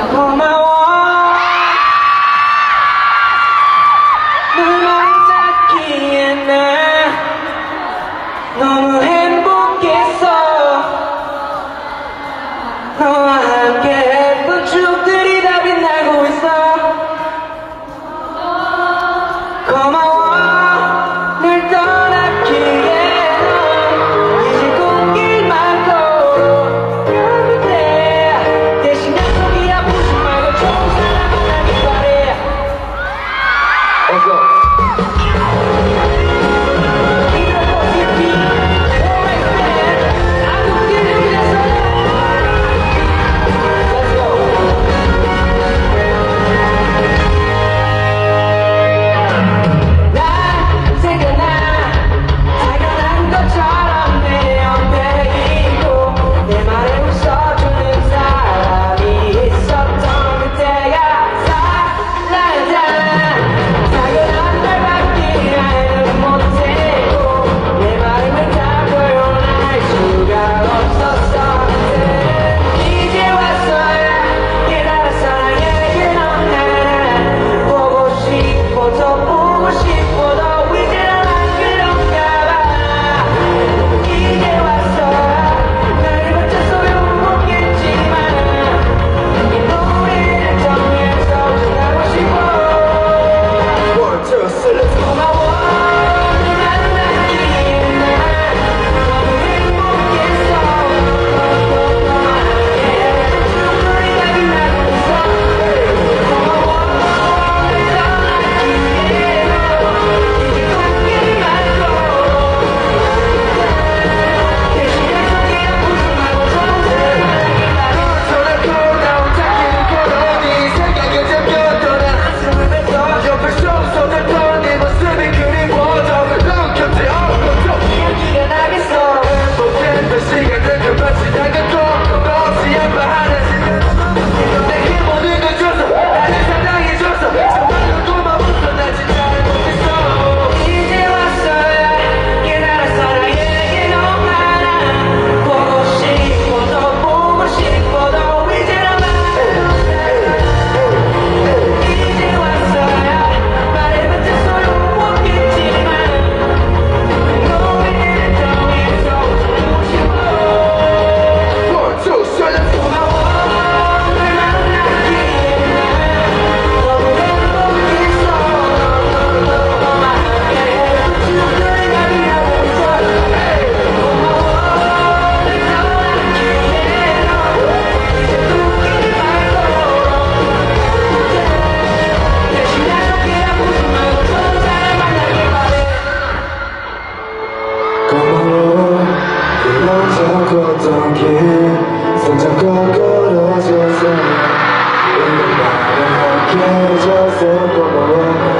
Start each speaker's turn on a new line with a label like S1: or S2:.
S1: 고마워. 널 만났기에 난 너무 행복했어. 너와 함께 했던 추억들이 다 빛나고 있어. 고마워. 널 떠났기에 이제 꽃길만 걸어 가면 돼. 대신 약속이 아프지 말고 좋은 사람 만나길 바래. Let's go. 걷던 길 손잡고 걸어줘서 이런 말을 함께 해줘서 고마워.